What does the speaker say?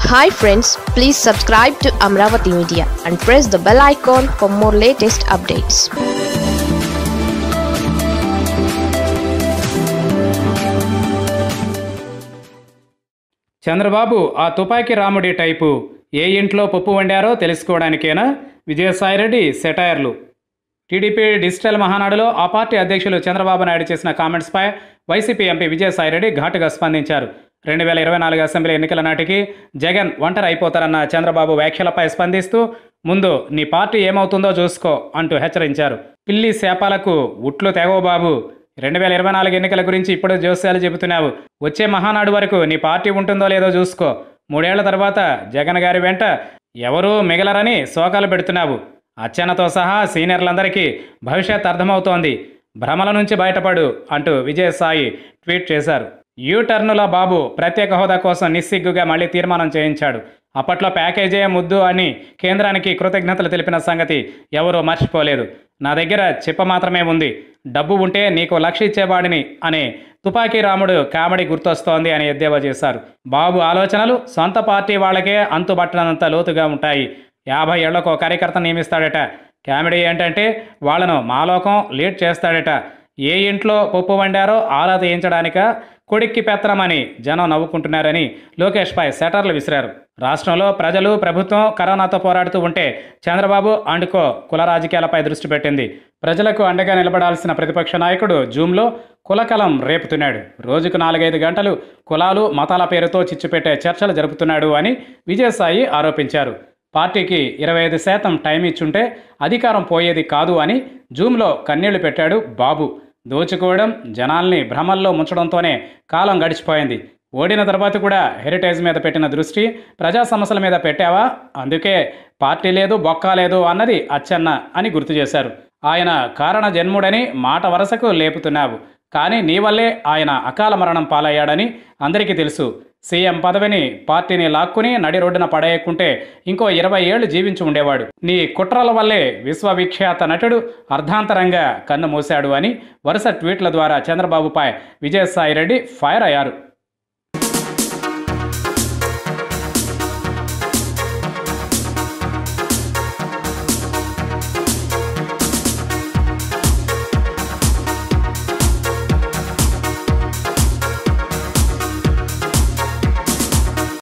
Hi friends, please subscribe to Amravati Media and press the bell icon for more latest updates. Chandrababu ఆ తుపాకీ రాముడి type ఏ ఇంట్లో పప్పు వండారో తెలుసుకోవడానికేనా? విజయసాయిరెడ్డి సెటైర్లు. టీడీపీ డిజిటల్ మహానాడులో ఆ పార్టీ అధ్యక్షులు చంద్రబాబు నాయుడు చేసిన కామెంట్స్పై వైసీపీ ఎంపీ విజయసాయిరెడ్డి ఘాటుగా స్పందించారు. 2024 అసెంబ్లీ ఎన్నికల నాటికి జగన్ ఒంటరి అయిపోతారన్న చంద్రబాబు వ్యాఖ్యలపై స్పందిస్తూ ముందు నీ పార్టీ ఏమవుతుందో చూసుకో అంటూ హెచ్చరించారు. పిల్లి శాపాలకు ఉట్లు తెగవు బాబు. 2024 ఎన్నికల గురించి ఇప్పుడు జోస్యాలు చెబుతున్నావు. వచ్చే మహానాడు వరకు నీ పార్టీ ఉంటుందో లేదో చూసుకో. 3 ఏళ్ల తర్వాత జగన్ గారి వెంట ఎవరూ మిగలరని శోకాలు పెడుతున్నావు. అచ్చెన్నతో సహా సీనియర్లందరికీ భవిష్యత్ అర్థమవుతోంది. భ్రమల నుంచి బయటపడు అంటూ విజయసాయి ట్వీట్ చేశారు. యూటర్నుల బాబు ప్రత్యేక హోదా కోసం నిస్సిగ్గుగా మళ్లీ తీర్మానం చేయించాడు. అప్పట్లో ప్యాకేజే ముద్దు అని కేంద్రానికి కృతజ్ఞతలు తెలిపిన సంగతి ఎవరూ మర్చిపోలేదు. నా దగ్గర చిప్ప మాత్రమే ఉంది, డబ్బు ఉంటే నీకు లక్ష ఇచ్చేవాడిని అనే తుపాకీ రాముడు కామెడీ గుర్తొస్తోంది అని ఎద్దేవా చేశారు. బాబు ఆలోచనలు సొంత పార్టీ వాళ్ళకే అంతుబట్టనంత లోతుగా ఉంటాయి. 50 ఏళ్లకు కార్యకర్త నియమిస్తాడట. కామెడీ ఏంటంటే వాళ్లను మాలోకం లీడ్ చేస్తాడట. ఏ ఇంట్లో పప్పు వండారో ఆరా తీయించడానిక కొడిక్కి పెత్తనమని జనం నవ్వుకుంటున్నారని లోకేష్పై సెటర్లు విసిరారు. రాష్ట్రంలో ప్రజలు ప్రభుత్వం కరోనాతో పోరాడుతూ ఉంటే చంద్రబాబు అండుకో కుల రాజకీయాలపై దృష్టి పెట్టింది. ప్రజలకు అండగా నిలబడాల్సిన ప్రతిపక్ష నాయకుడు జూమ్లో కులకలం రేపుతున్నాడు. రోజుకు 4-5 గంటలు కులాలు మతాల పేరుతో చిచ్చుపెట్టే చర్చలు జరుపుతున్నాడు అని విజయసాయి ఆరోపించారు. పార్టీకి 25% టైం ఇచ్చుంటే అధికారం పోయేది కాదు అని జూమ్లో కన్నీళ్లు పెట్టాడు బాబు. దోచుకోవడం, జనాల్ని భ్రమల్లో ముంచడంతోనే కాలం గడిచిపోయింది. ఓడిన తర్వాత కూడా హెరిటేజ్ మీద పెట్టిన దృష్టి ప్రజా సమస్యల మీద పెట్టావా? అందుకే పార్టీ లేదు, బొక్క లేదు అన్నది అచ్చెన్న అని గుర్తు చేశారు. ఆయన కారణ జన్ముడని మాట వరసకు లేపుతున్నావు. కానీ నీ వల్లే ఆయన అకాల మరణం పాలయ్యాడని అందరికీ తెలుసు. సీఎం పదవిని పార్టీని లాక్కుని నడి రోడ్డున పడేయకుంటే ఇంకో 20 ఏళ్లు జీవించి ఉండేవాడు. నీ కుట్రల వల్లే విశ్వవిఖ్యాత నటుడు అర్ధాంతరంగా కన్ను మూశాడు అని వరుస ట్వీట్ల ద్వారా చంద్రబాబుపై విజయసాయిరెడ్డి ఫైర్ అయ్యారు.